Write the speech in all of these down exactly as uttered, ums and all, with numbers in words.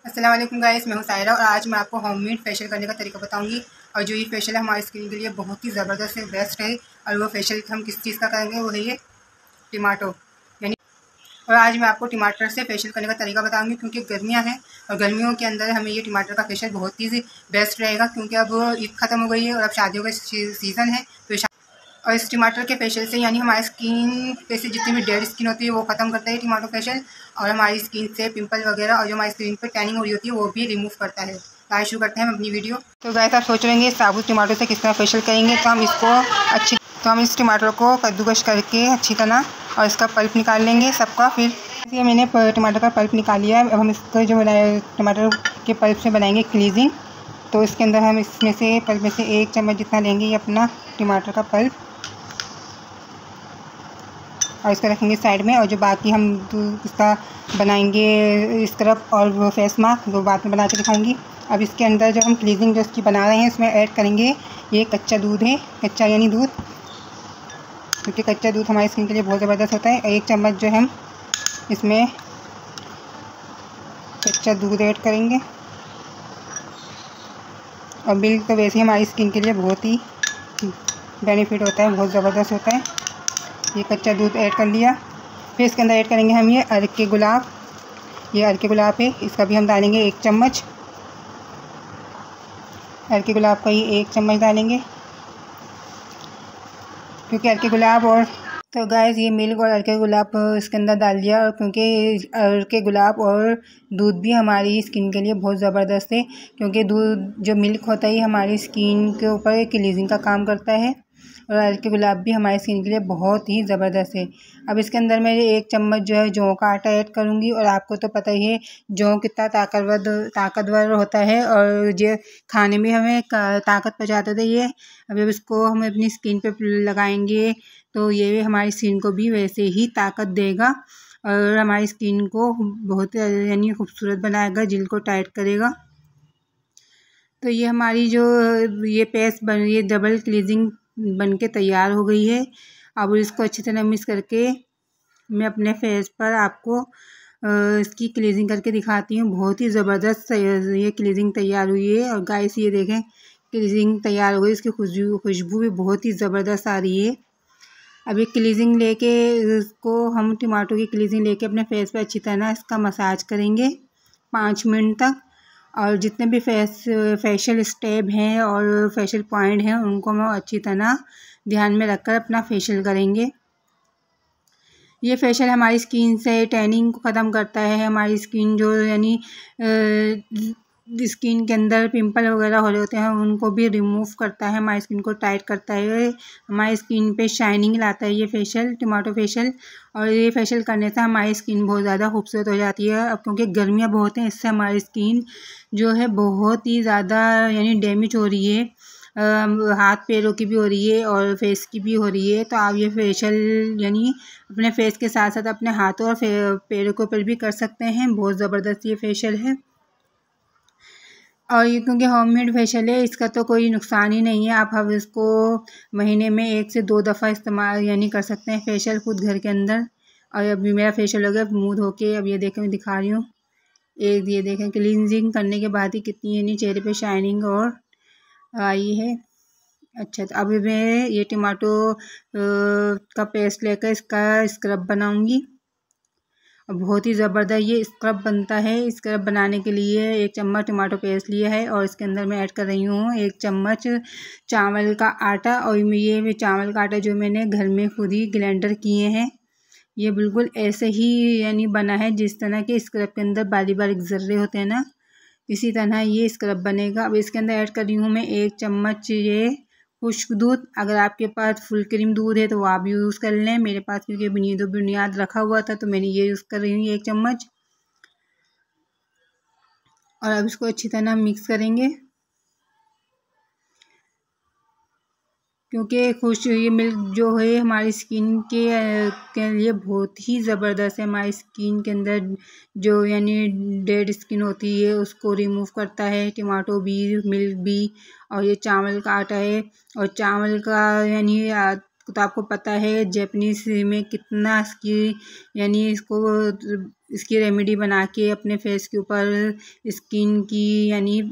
अस्सलाम वालेकुम गाइस, मैं हूं सायरा और आज मैं आपको होममेड फेशियल करने का तरीका बताऊंगी। और जो ये फेशियल है हमारी स्किन के लिए बहुत ही ज़बरदस्त है, बेस्ट है। और वो फेशियल हम किस चीज़ का करेंगे, वो है ये टमाटो यानी। और आज मैं आपको टमाटर से फेशियल करने का तरीका बताऊंगी क्योंकि गर्मियां हैं और गर्मियों के अंदर हमें ये टमाटर का फेशियल बहुत ही बेस्ट रहेगा क्योंकि अब ईद ख़त्म हो गई है और अब शादियों का सीज़न है। तो और इस टमाटर के फेशियल से यानी हमारी स्किन पे से जितनी भी डेड स्किन होती है वो ख़त्म करता है टमाटो फेशियल। और हमारी स्किन से पिंपल वगैरह और जो हमारी स्किन पे टैनिंग हो रही होती है वो भी रिमूव करता है। आइए शुरू करते हैं हम अपनी वीडियो। तो गाइस, आप सोच रहे हैं साबुत टमाटर से किस तरह फेशियल करेंगे, तो हम इसको अच्छी तो हम इस टमाटर को कद्दूकश करके अच्छी तरह और इसका पल्प निकाल लेंगे सबका। फिर ये मैंने टमाटर का पल्प निकाल लिया है। अब हम इसको जो बनाए टमाटर के पल्प से बनाएंगे क्लीजिंग। तो इसके अंदर हम इसमें से पल्प में से एक चम्मच जितना लेंगे ये अपना टमाटर का पल्प और इसको रखेंगे साइड में। और जो बाकी हम इसका बनाएंगे स्क्रब और वो फेस मास्क वो बाद में बना के दिखाऊंगी। अब इसके अंदर जो हम क्लीजिंग जो इसकी बना रहे हैं इसमें ऐड करेंगे ये कच्चा दूध है, कच्चा यानी दूध, क्योंकि कच्चा दूध हमारी स्किन के लिए बहुत ज़बरदस्त होता है। एक चम्मच जो हम इसमें कच्चा दूध ऐड करेंगे। और मिल्क तो वैसे ही हमारी स्किन के लिए बहुत ही बेनिफिट होता है, बहुत ज़बरदस्त होता है। ये कच्चा दूध ऐड कर लिया। फिर इसके अंदर ऐड करेंगे हम ये अर्क के गुलाब, ये अर्क के गुलाब है, इसका भी हम डालेंगे एक चम्मच। अर्क के गुलाब का ही एक चम्मच डालेंगे क्योंकि अर्क के गुलाब और तो गाइस ये मिल्क और अर्क के गुलाब इसके अंदर डाल दिया। और क्योंकि अर्क के गुलाब और दूध भी हमारी स्किन के लिए बहुत ज़बरदस्त है क्योंकि दूध जो मिल्क होता है हमारी स्किन के ऊपर क्लीजिंग का काम करता है और अर्क के गुलाब भी हमारी स्किन के लिए बहुत ही ज़बरदस्त है। अब इसके अंदर मैं एक चम्मच जो है जौ का आटा ऐड करूँगी। और आपको तो पता ही है जौ कितना ताकतवर ताकतवर होता है और ये खाने में हमें ताकत पहुँचाते थे ये। अब इसको हम अपनी स्किन पे लगाएंगे तो ये हमारी स्किन को भी वैसे ही ताकत देगा और हमारी स्किन को बहुत यानी खूबसूरत बनाएगा, जिल्द को टाइट करेगा। तो ये हमारी जो ये पेस्ट बन ये डबल क्लीजिंग बन के तैयार हो गई है। अब इसको अच्छी तरह मिक्स करके मैं अपने फेस पर आपको इसकी क्लीजिंग करके दिखाती हूँ। बहुत ही ज़बरदस्त ये क्लीजिंग तैयार हुई है। और गाइस ये देखें क्लीजिंग तैयार हो गई, इसकी खुशबू खुशबू भी बहुत ही ज़बरदस्त आ रही है। अब ये क्लीजिंग लेके इसको हम टमाटो की क्लीजिंग लेके अपने फेस पर अच्छी तरह इसका मसाज करेंगे पाँच मिनट तक। और जितने भी फेस फेशियल स्टेप हैं और फेशियल पॉइंट हैं उनको हम अच्छी तरह ध्यान में रखकर अपना फेशियल करेंगे। ये फेशियल हमारी स्किन से टैनिंग को ख़त्म करता है, हमारी स्किन जो यानी स्किन के अंदर पिंपल वगैरह हो रहे होते हैं उनको भी रिमूव करता है, हमारी स्किन को टाइट करता है, हमारी स्किन पे शाइनिंग लाता है ये फेशियल टमाटो फेशियल। और ये फेशियल करने से हमारी स्किन बहुत ज़्यादा खूबसूरत हो जाती है। अब क्योंकि गर्मियाँ बहुत हैं इससे हमारी स्किन जो है बहुत ही ज़्यादा यानी डैमेज हो रही है, हाथ पैरों की भी हो रही है और फेस की भी हो रही है। तो आप ये फेशियल यानी अपने फेस के साथ साथ अपने हाथों और पैरों के ऊपर भी कर सकते हैं, बहुत ज़बरदस्त ये फेशियल है। और ये क्योंकि होममेड फेशियल है इसका तो कोई नुकसान ही नहीं है। आप अब इसको महीने में एक से दो दफ़ा इस्तेमाल यानी कर सकते हैं फेशियल खुद घर के अंदर। और अभी मेरा फेशियल हो गया मुँह धो के, अब ये देखें मैं दिखा रही हूँ, एक ये देखें क्लींजिंग करने के बाद ही कितनी यानी चेहरे पे शाइनिंग और आई है। अच्छा, तो अभी मैं ये टमाटो का पेस्ट लेकर इसका स्क्रब बनाऊँगी। बहुत ही ज़बरदस्त ये स्क्रब बनता है। स्क्रब बनाने के लिए एक चम्मच टमाटो पेस्ट लिया है और इसके अंदर मैं ऐड कर रही हूँ एक चम्मच चावल का आटा। और ये चावल का आटा जो मैंने घर में खुद ही ग्राइंडर किए हैं, ये बिल्कुल ऐसे ही यानी बना है जिस तरह के स्क्रब के अंदर बारीक बारीक ज़र्रे होते हैं ना, इसी तरह ये स्क्रब बनेगा। अब इसके अंदर ऐड कर रही हूँ मैं एक चम्मच ये खुश्क दूध। अगर आपके पास फुल क्रीम दूध है तो वो आप यूज़ कर लें, मेरे पास क्योंकि बुनियाद बुनियाद रखा हुआ था तो मैंने ये यूज़ कर रही हूँ एक चम्मच। और अब इसको अच्छी तरह मिक्स करेंगे क्योंकि खुश ये मिल्क जो है हमारी स्किन के के लिए बहुत ही ज़बरदस्त है। हमारी स्किन के अंदर जो यानी डेड स्किन होती है उसको रिमूव करता है टमाटो भी, मिल्क भी। और ये चावल का आटा है और चावल का यानी तो आपको पता है जापानीज़ में कितना इसकी यानी इसको इसकी रेमेडी बना के अपने फेस के ऊपर स्किन की यानी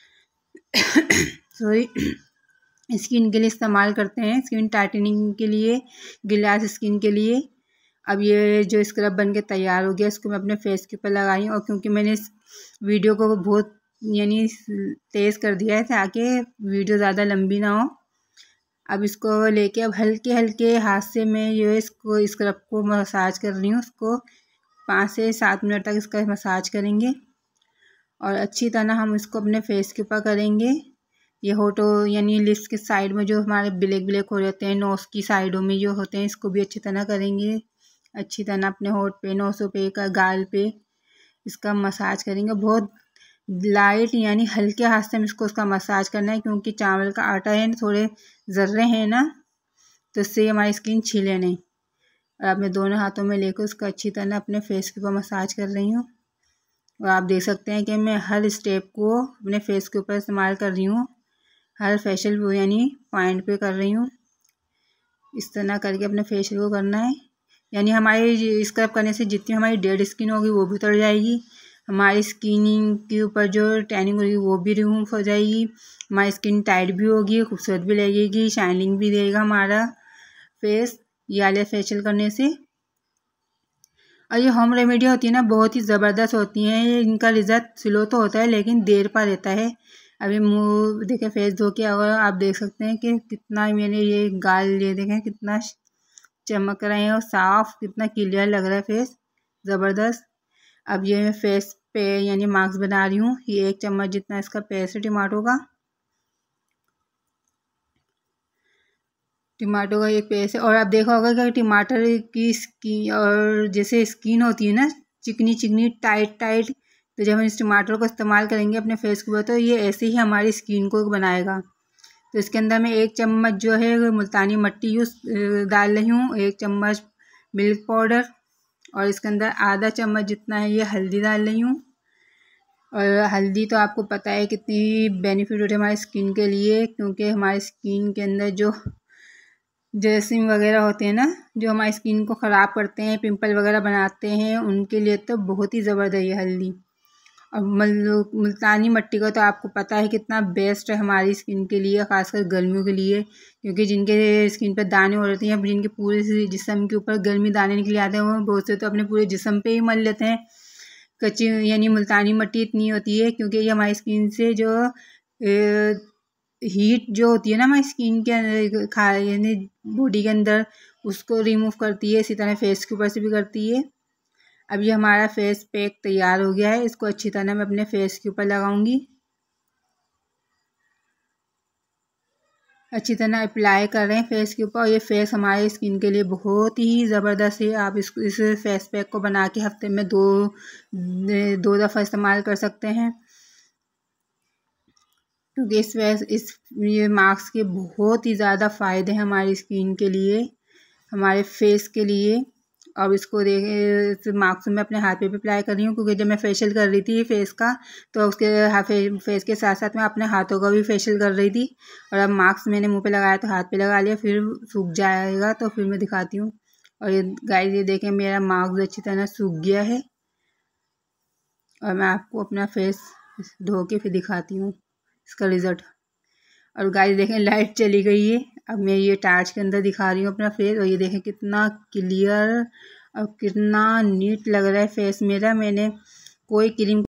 सॉरी स्किन के लिए इस्तेमाल करते हैं, स्किन टाइटनिंग के लिए, गिलास स्किन के लिए। अब ये जो स्क्रब बन के तैयार हो गया, इसको मैं अपने फेस के ऊपर लगाई हूँ। और क्योंकि मैंने इस वीडियो को बहुत यानी तेज़ कर दिया है ताकि वीडियो ज़्यादा लंबी ना हो। अब इसको लेके अब हल्के हल्के हाथ से मैं ये इसको स्क्रब को मसाज कर रही हूँ। उसको पाँच से सात मिनट तक इसका मसाज करेंगे और अच्छी तरह हम इसको अपने फेस के ऊपर करेंगे। ये होठो यानी लिप्स के साइड में जो हमारे ब्लैक ब्लैक हो जाते हैं, नोज़ की साइडों में जो होते हैं, इसको भी अच्छी तरह करेंगे। अच्छी तरह अपने होठ पे, नोज़ों पे, गाल पे इसका मसाज करेंगे। बहुत लाइट यानी हल्के हाथ से हम इसको उसका मसाज करना है, क्योंकि चावल का आटा है, थोड़े ज़र्रे हैं ना, तो इससे हमारी स्किन छिले नहीं। और अब मैं दोनों हाथों में लेकर उसको अच्छी तरह अपने फेस के ऊपर मसाज कर रही हूँ। और आप देख सकते हैं कि मैं हर स्टेप को अपने फेस के ऊपर इस्तेमाल कर रही हूँ, हर फेशियल यानी पॉइंट पे कर रही हूँ। इस तरह करके अपने फेशियल को करना है, यानी हमारी स्क्रब करने से जितनी हमारी डेड स्किन होगी वो भी उतर जाएगी, हमारी स्किन के ऊपर जो टैनिंग होगी वो भी रिमूव हो जाएगी, हमारी स्किन टाइट भी होगी, खूबसूरत भी लगेगी, शाइनिंग भी देगा हमारा फेस ये वाले फेशियल करने से। और ये होम रेमेडी होती है ना, बहुत ही ज़बरदस्त होती हैं। इनका रिजल्ट स्लो तो होता है लेकिन देर पर रहता है। अभी मुँह देखे फेस धो के और आप देख सकते हैं कि कितना मैंने ये गाल ये देखें कितना चमक रहे हैं और साफ कितना क्लियर लग रहा है फेस, ज़बरदस्त। अब ये मैं फेस पे यानी मास्क बना रही हूँ। ये एक चम्मच जितना इसका पेस्ट है टमाटो का, टमाटो का एक पेस्ट है। और आप देखा होगा कि टमाटर की स्किन और जैसे स्किन होती है ना चिकनी चिकनी टाइट टाइट, तो जब हम इस टमाटर को इस्तेमाल करेंगे अपने फेस के ऊपर तो ये ऐसे ही हमारी स्किन को बनाएगा। तो इसके अंदर मैं एक चम्मच जो है मुल्तानी मिट्टी यूज़ डाल रही हूँ, एक चम्मच मिल्क पाउडर, और इसके अंदर आधा चम्मच जितना है ये हल्दी डाल रही हूँ। और हल्दी तो आपको पता है कितनी बेनिफिट होती है हमारी स्किन के लिए, क्योंकि हमारी स्किन के अंदर जो जरासीम वगैरह होते हैं ना, जो हमारी स्किन को ख़राब करते हैं, पिंपल वगैरह बनाते हैं, उनके लिए तो बहुत ही ज़बरदस्त है हल्दी। और मुल्तानी मिट्टी का तो आपको पता है कितना बेस्ट है हमारी स्किन के लिए, ख़ासकर गर्मियों के लिए, क्योंकि जिनके स्किन पर दाने हो रहे हैं, जिनके पूरे जिस्म के ऊपर गर्मी दाने निकले आते हैं, वो बहुत से तो अपने पूरे जिस्म पे ही मल लेते हैं। कच्ची यानी मुल्तानी मिट्टी इतनी होती है क्योंकि ये हमारी स्किन से जो ए, हीट जो होती है ना हमारी स्किन के अंदर खा यानी बॉडी के अंदर, उसको रिमूव करती है, इसी तरह फेस के ऊपर से भी करती है। अब ये हमारा फेस पैक तैयार हो गया है, इसको अच्छी तरह मैं अपने फेस के ऊपर लगाऊंगी, अच्छी तरह अप्लाई कर रहे हैं फेस के ऊपर। और ये फेस हमारे स्किन के लिए बहुत ही ज़बरदस्त है। आप इसको इस फेस पैक को बना के हफ्ते में दो दो दफ़ा इस्तेमाल कर सकते हैं, क्योंकि इस फेस इस ये मास्क के बहुत ही ज़्यादा फ़ायदे हैं हमारी स्किन के लिए, हमारे फेस के लिए। अब इसको देखे मास्क मैं अपने हाथ पे भी अप्लाई कर रही हूँ, क्योंकि जब मैं फेशियल कर रही थी फेस का तो उसके फे, फेस के साथ साथ मैं अपने हाथों का भी फेशियल कर रही थी। और अब मास्क मैंने मुंह पे लगाया तो हाथ पे लगा लिया, फिर सूख जाएगा तो फिर मैं दिखाती हूँ। और ये गाइस ये देखें मेरा मास्क अच्छी तरह सूख गया है, और मैं आपको अपना फेस धो के फिर दिखाती हूँ इसका रिज़ल्ट। और गाइस देखें लाइट चली गई है, अब मैं ये टार्च के अंदर दिखा रही हूँ अपना फेस, और ये देखें कितना क्लियर और कितना नीट लग रहा है फेस मेरा। मैंने कोई क्रीम